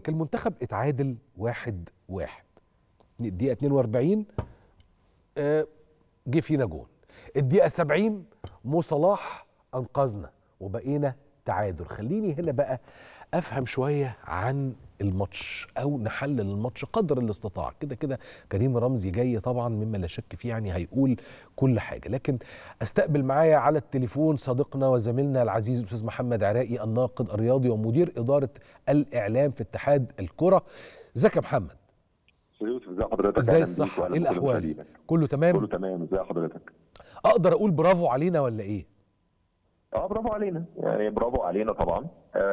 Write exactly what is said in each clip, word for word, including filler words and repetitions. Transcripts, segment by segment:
المنتخب اتعادل واحد واحد، الدقيقة اتنين واربعين آه جه فينا جون، الدقيقة سبعين مو صلاح أنقذنا وبقينا تعادل. خليني هنا بقى أفهم شوية عن الماتش أو نحلل الماتش قدر الاستطاع. كده كده كريم رمزي جاي طبعا مما لا شك فيه، يعني هيقول كل حاجة، لكن استقبل معايا على التليفون صديقنا وزميلنا العزيز الأستاذ محمد عراقي، الناقد الرياضي ومدير إدارة الإعلام في اتحاد الكرة. ازيك يا محمد؟ ازي حضرتك؟ ازاي الصحة؟ ايه الأحوال؟ كله تمام؟ كله تمام. ازي حضرتك؟ أقدر أقول برافو علينا ولا إيه؟ اه برافو علينا، يعني برافو علينا طبعا.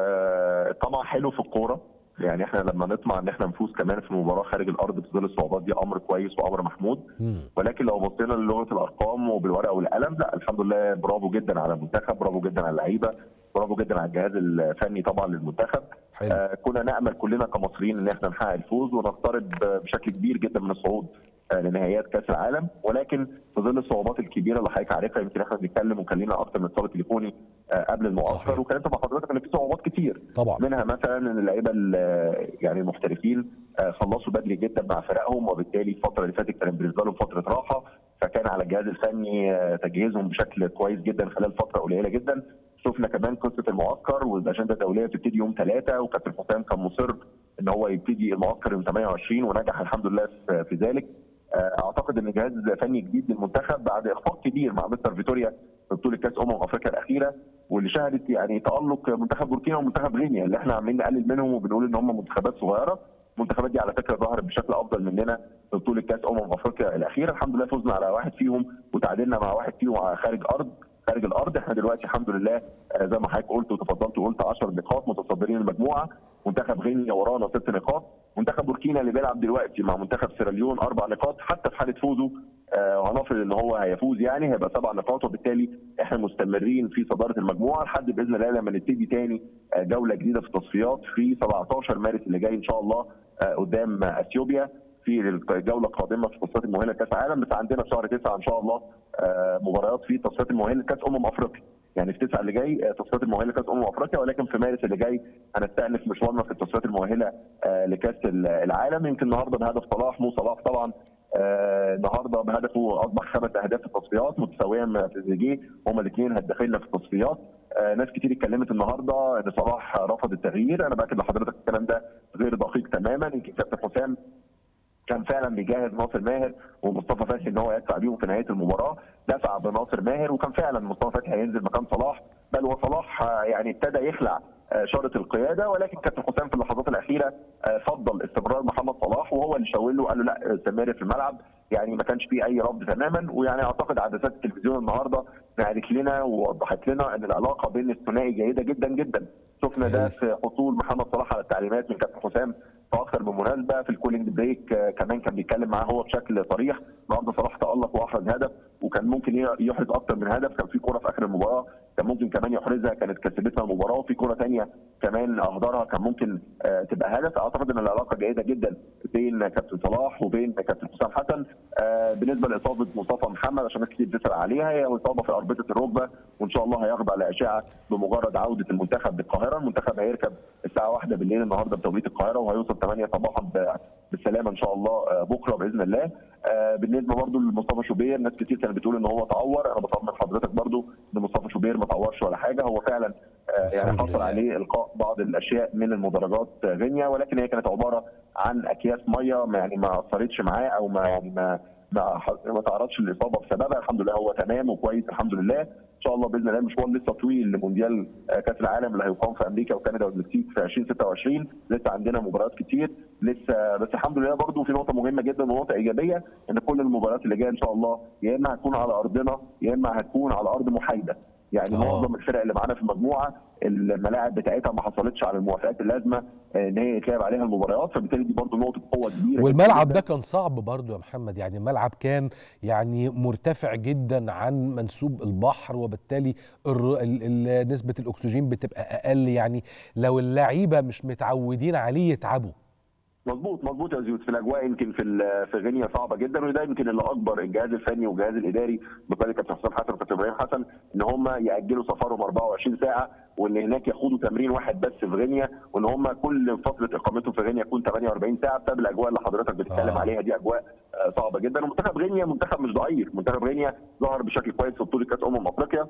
آه طبعا حلو في الكوره، يعني احنا لما نطمع ان احنا نفوز كمان في مباراه خارج الارض في ظل الصعوبات دي امر كويس وامر محمود. م. ولكن لو بصينا للغه الارقام وبالورقه والقلم، لا الحمد لله برافو جدا على المنتخب، برافو جدا على اللعيبه، برافو جدا على الجهاز الفني طبعا للمنتخب. آه كنا نامل كلنا كمصريين ان احنا نحقق الفوز ونقترب بشكل كبير جدا من الصعود لنهائيات كاس العالم، ولكن في ظل الصعوبات الكبيره اللي حضرتك عارفها، يمكن احنا بنتكلم وكان لنا اكثر من اتصال تليفوني قبل المعسكر، وكانت مع حضرتك ان في صعوبات كتير طبعا، منها مثلا ان اللعيبه يعني المحترفين خلصوا بدري جدا مع فرقهم، وبالتالي الفتره اللي فاتت كان بالنسبه لهم فتره راحه، فكان على الجهاز الفني تجهيزهم بشكل كويس جدا خلال فتره قليله جدا. شفنا كمان قصه المعسكر والاجنده الدوليه بتبتدي يوم ثلاثة، وكابتن حسام كان مصر ان هو يبتدي المعسكر يوم ثمانية وعشرين ونجح الحمد لله في ذلك. اعتقد ان جهاز فني جديد للمنتخب بعد اخفاق كبير مع مستر فيتوريا في بطوله كاس امم افريقيا الاخيره، واللي شهدت يعني تالق منتخب بوركينا ومنتخب غينيا اللي احنا عاملين نقلل منهم وبنقول ان هم منتخبات صغيره. المنتخبات دي على فكره ظهرت بشكل افضل مننا في بطوله كاس امم افريقيا الاخيره، الحمد لله فزنا على واحد فيهم وتعادلنا مع واحد فيهم على خارج ارض خارج الارض. احنا دلوقتي الحمد لله زي ما حضرتك قلت وتفضلت وقلت عشر نقاط متصدرين المجموعه، منتخب غينيا ورانا ست نقاط، منتخب بوركينا اللي بيلعب دلوقتي مع منتخب سيراليون اربع نقاط، حتى في حاله فوزه وهنفرض ان هو هيفوز يعني هيبقى سبع نقاط، وبالتالي احنا مستمرين في صداره المجموعه لحد باذن الله لما نبتدي تاني جوله جديده في التصفيات في سبعتاشر مارس اللي جاي ان شاء الله قدام اثيوبيا في الجوله القادمه في تصفيات المؤهله لكاس العالم. بس عندنا في شهر تسعة ان شاء الله مباريات في تصفيات المؤهله لكاس امم افريقيا، يعني في تسعة اللي جاي تصفيات المؤهله لكاس امم افريقيا، ولكن في مارس اللي جاي هنستأنف مشوارنا في التصفيات المؤهله لكاس العالم. يمكن النهارده بهدف صلاح، مو صلاح طبعا آه النهارده بهدفه اصبح خمس اهداف في التصفيات متساويه مع تريزيجيه، هما الاثنين هدافين في التصفيات. آه ناس كتير اتكلمت النهارده ان صلاح رفض التغيير، انا باكد لحضرتك الكلام ده غير دقيق تماما. يمكن كابتن حسام كان فعلا بيجهز ناصر ماهر ومصطفى فتحي ان هو يدفع بيهم في نهايه المباراه، دفع بناصر ماهر وكان فعلا مصطفى فتحي هينزل مكان صلاح، بل وصلاح يعني ابتدى يخلع شارة القياده، ولكن كابتن حسام في اللحظات الاخيره فضل استمرار محمد صلاح وهو اللي شاور له قال له لا استمر في الملعب، يعني ما كانش فيه اي رفض تماما. ويعني اعتقد عدسات التلفزيون النهارده قالت لنا ووضحت لنا ان العلاقه بين الثنائي جيده جدا جدا. شفنا ده في حصول محمد صلاح على التعليمات من كابتن حسام في اكثر من مناسبه، في الكولينج بريك كمان كان بيتكلم معاه هو بشكل صريح. النهارده صلاح تالق واحرز هدف وكان ممكن يحرز اكثر من هدف، كان في كوره في اخر المباراه كان ممكن كمان يحرزها كانت كسبتنا المباراه، وفي كوره ثانيه كمان اهدرها كان ممكن تبقى هدف. اعتقد ان العلاقه جيده جدا بين كابتن صلاح وبين كابتن حسام حسن. بالنسبه لاصابه مصطفى محمد عشان ناس كتير بتسال عليها، هي اصابه في اربطه الركبه وان شاء الله هيخضع لاشعه بمجرد عوده المنتخب للقاهره. المنتخب هيركب الساعه واحدة بالليل النهارده بتوقيت القاهره وهيوصل ثمانية صباحا بالسلامه ان شاء الله بكره باذن الله. بالنسبه برضه لمصطفى شوبير، ناس كتير كانت بتقول ان هو تعور، انا بطمن حضرتك برضه ان مصطفى شوبير ما تعورش ولا حاجه، هو فعلا يعني حصل عليه القاء بعض الاشياء من المدرجات غينيا، ولكن هي كانت عباره عن اكياس ميه يعني ما اثرتش معاه او ما يعني ما ما, ما تعرضش للاصابه بسببها. الحمد لله هو تمام وكويس الحمد لله. ان شاء الله باذن الله المشوار لسه طويل لمونديال كاس العالم اللي هيقام في امريكا وكندا والمكسيك في ألفين وستة وعشرين، لسه عندنا مباريات كتير لسه، بس الحمد لله برضو في نقطه مهمه جدا ونقطه ايجابيه ان كل المباريات اللي جايه ان شاء الله يا اما هتكون على ارضنا يا اما هتكون على ارض محايده، يعني معظم الفرق اللي معانا في المجموعه الملاعب بتاعتها ما حصلتش على الموافقات اللازمه ان هي يتلعب عليها المباريات، فبالتالي دي برضه نقطه قوه كبيره. والملعب ده كان صعب برضه يا محمد، يعني الملعب كان يعني مرتفع جدا عن منسوب البحر، وبالتالي نسبه الاكسجين بتبقى اقل، يعني لو اللعيبه مش متعودين عليه يتعبوا. مظبوط مظبوط يا زيوس. في الاجواء يمكن في في غينيا صعبه جدا، وده يمكن اللي اجبر الجهاز الفني والجهاز الاداري بقياده كابتن حسام حسن وكابتن ابراهيم حسن ان هم ياجلوا سفرهم أربعة وعشرين ساعه، وان هناك يخوضوا تمرين واحد بس في غينيا، وان هم كل فتره اقامتهم في غينيا تكون ثمانية وأربعين ساعه بسبب الاجواء اللي حضرتك بتتكلم آه. عليها. دي اجواء صعبه جدا. ومنتخب غينيا منتخب مش ضعيف، منتخب غينيا ظهر بشكل كويس في بطوله كاس امم افريقيا.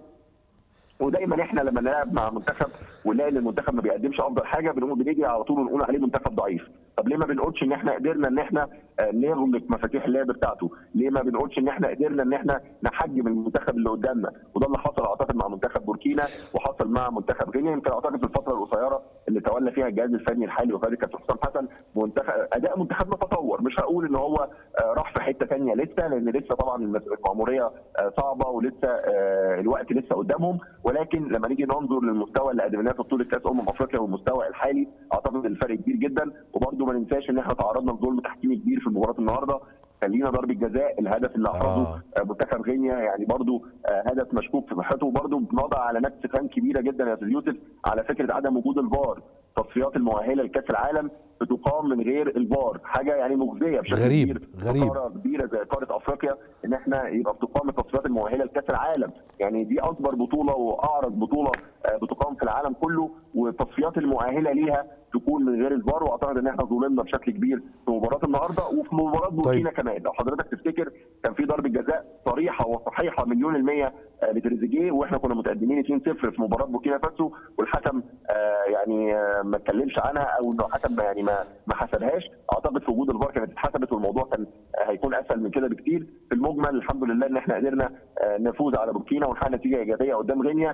ودايما احنا لما نلعب مع منتخب ونلاقي ان المنتخب ما بيقدمش افضل حاجه بنقول بنيجي على طول ونقول عليه منتخب ضعيف. طب ليه ما بنقولش ان احنا قدرنا ان احنا نغلق مفاتيح اللعب بتاعته؟ ليه ما بنقولش ان احنا قدرنا ان احنا نحجم المنتخب اللي قدامنا؟ وده اللي حصل اعتقد مع منتخب بوركينا وحصل مع منتخب غينيا. يمكن اعتقد في الفتره القصيره اللي تولى فيها الجهاز الفني الحالي وقياده كابتن حسام حسن منتخب اداء منتخبنا تطور. مش هقول ان هو راح في حته ثانيه لسه، لان لسه طبعا المأموريه صعبه ولسه الوقت لسه قدامهم، ولكن لما نيجي ننظر للمستوى اللي قدمناه في بطوله كاس امم افريقيا والمستوى الحالي اعتقد الفرق كبير جدا. وبرده ما ننساش ان احنا تعرضنا لظلم تحكيمي كبير في مباراه النهارده، خلينا ضربه جزاء الهدف اللي احرزه آه. منتخب غينيا يعني برده هدف مشكوك في صحته، وبرده بنضع علامات استفهام كبيره جدا يا استاذ يوسف على فكره عدم وجود الفار. تصفيات المؤهله لكاس العالم بتقام من غير الفار، حاجه يعني مجزيه بشكل غريب كبير. غريب قاره كبيره زي قاره افريقيا ان احنا يبقى بتقام التصفيات المؤهله لكاس العالم، يعني دي اكبر بطوله واعرض بطوله بتقام في العالم كله، والتصفيات المؤهله ليها تكون من غير الفار. واعتقد ان احنا ظلمنا بشكل كبير في مباراه النهارده وفي مباراه بوركينا طيب. كمان لو حضرتك تفتكر كان في ضربه جزاء صريحه وصحيحه مليون المية لتريزيجيه، واحنا كنا متقدمين اتنين صفر في مباراه بوركينا فاسو، والحكم يعني ما اتكلمش عنها او انه الحكم يعني ما ما حسبهاش. اعتقد في وجود الفار كانت اتحسبت والموضوع كان هيكون اسهل من كده بكتير. في المجمل الحمد لله ان احنا قدرنا نفوز على بوركينا ونحقق نتيجه ايجابيه قدام غينيا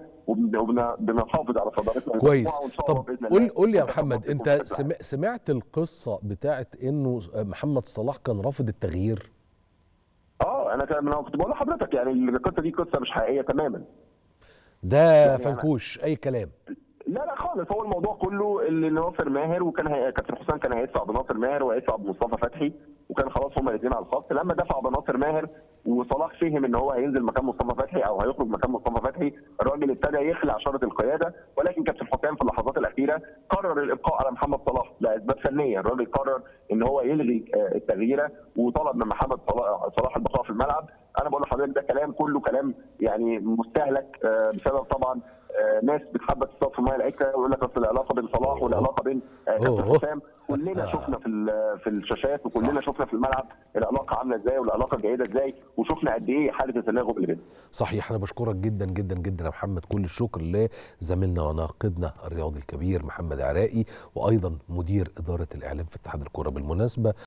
وبنحافظ على صدارتنا. كويس. طب قول قول لي يا محمد، انت سمعت القصه بتاعت انه محمد صلاح كان رافض التغيير؟ اه انا كنت بقول لحضرتك يعني القصه دي قصه مش حقيقيه تماما. ده يعني فنكوش اي كلام. لا لا خالص، هو الموضوع كله اللي ناصر ماهر وكان هي... كابتن حسام كان هيدفع بناصر ماهر وهيدفع بمصطفى فتحي، وكان خلاص هما الاثنين على الخط. لما دفع بناصر ماهر وصلاح فهم ان هو هينزل مكان مصطفى فتحي او هيخرج مكان مصطفى فتحي، الراجل ابتدى يخلع شاره القياده، ولكن كابتن حسام في اللحظات الاخيره قرر الابقاء على محمد صلاح لاسباب فنيه. الراجل قرر ان هو يلغي التغييره وطلب من محمد صلاح البقاء في الملعب. انا بقول لحضرتك ده كلام كله كلام يعني مستهلك بسبب طبعا ناس بتحب تصطاد في الميه العكه ويقول لك اصل العلاقه بين صلاح والعلاقه بين كابتن حسام. كلنا شفنا في في الشاشات وكلنا شفنا في الملعب العلاقه عامله ازاي والعلاقه جيده ازاي، وشفنا قد ايه حاله التناغم اللي بينهم. صحيح. انا بشكرك جدا جدا جدا يا محمد، كل الشكر لزميلنا وناقدنا الرياضي الكبير محمد عراقي، وايضا مدير اداره الاعلام في اتحاد الكوره. بالمناسبه